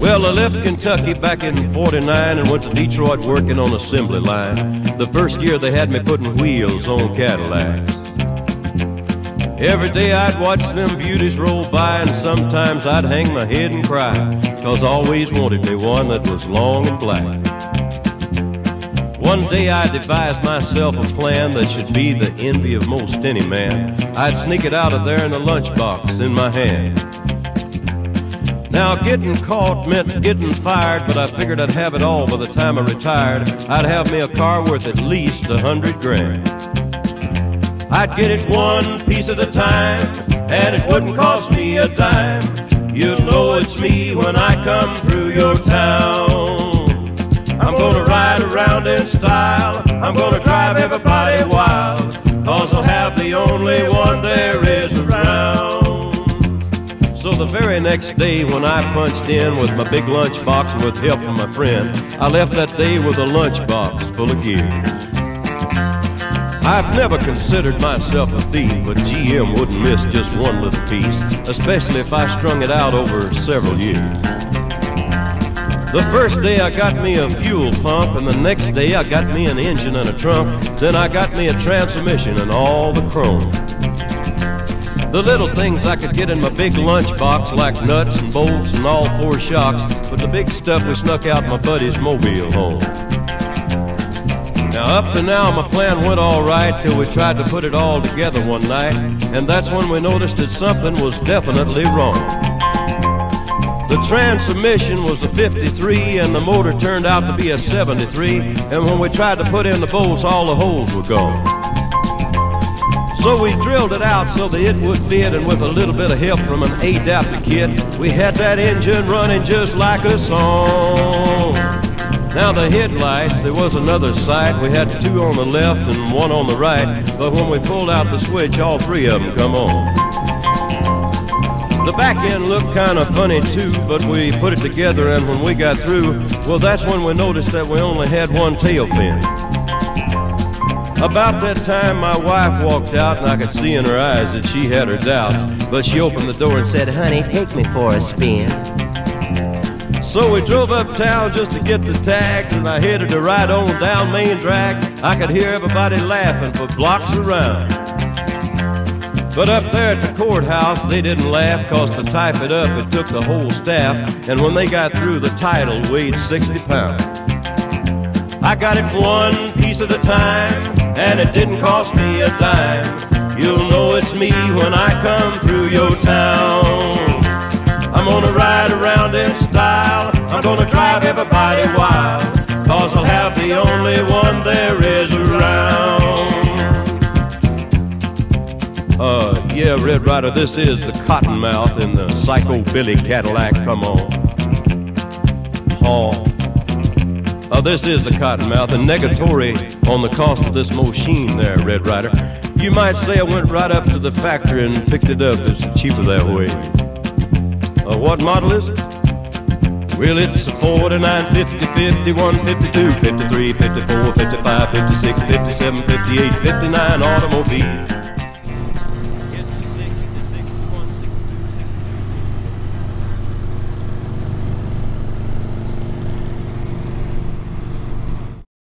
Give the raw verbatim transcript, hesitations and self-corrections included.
Well, I left Kentucky back in forty-nine and went to Detroit working on assembly line. The first year they had me putting wheels on Cadillacs. Every day I'd watch them beauties roll by, and sometimes I'd hang my head and cry, 'cause I always wanted me one that was long and black. One day I devised myself a plan that should be the envy of most any man. I'd sneak it out of there in a lunchbox in my hand. Now getting caught meant getting fired, but I figured I'd have it all by the time I retired. I'd have me a car worth at least a hundred grand. I'd get it one piece at a time, and it wouldn't cost me a dime. You'll know it's me when I come through your town. I'm gonna ride around in style, I'm gonna drive everybody wild, 'cause I'll have the only one there is around. So the very next day when I punched in with my big lunchbox and with help from my friend, I left that day with a lunchbox full of gears. I've never considered myself a thief, but G M wouldn't miss just one little piece, especially if I strung it out over several years. The first day I got me a fuel pump, and the next day I got me an engine and a trunk. Then I got me a transmission and all the chrome. The little things I could get in my big lunchbox, like nuts and bolts and all four shocks, but the big stuff we snuck out my buddy's mobile home. Now up to now my plan went all right till we tried to put it all together one night, and that's when we noticed that something was definitely wrong. The transmission was a fifty-three and the motor turned out to be a seventy-three, and when we tried to put in the bolts, all the holes were gone. So we drilled it out so that it would fit, and with a little bit of help from an adapter kit, we had that engine running just like a song. Now the headlights, there was another sight. We had two on the left and one on the right, but when we pulled out the switch, all three of them come on. The back end looked kind of funny too, but we put it together, and when we got through, well, that's when we noticed that we only had one tail fin. About that time my wife walked out, and I could see in her eyes that she had her doubts, but she opened the door and said, "Honey, take me for a spin." So we drove uptown just to get the tags, and I headed to ride on down Main Drag. I could hear everybody laughing for blocks around. But up there at the courthouse, they didn't laugh, 'cause to type it up, it took the whole staff, and when they got through, the title weighed sixty pounds. I got it one piece at a time, and it didn't cost me a dime. You'll know it's me when I come through your town. I'm gonna ride around in style, I'm gonna drive everybody wild, 'cause I'll have the only one there is around. Uh, yeah, Red Ryder, this is the Cottonmouth in the Psycho Billy Cadillac, come on. Haw. Uh, this is the Cottonmouth, and negatory on the cost of this machine there, Red Ryder. You might say I went right up to the factory and picked it up. It's cheaper that way. Uh, what model is it? Well, it's a forty-nine, fifty, fifty-one, fifty-two, fifty-three, fifty-four, fifty-five, fifty-six, fifty-seven, fifty-eight, fifty-nine automobile.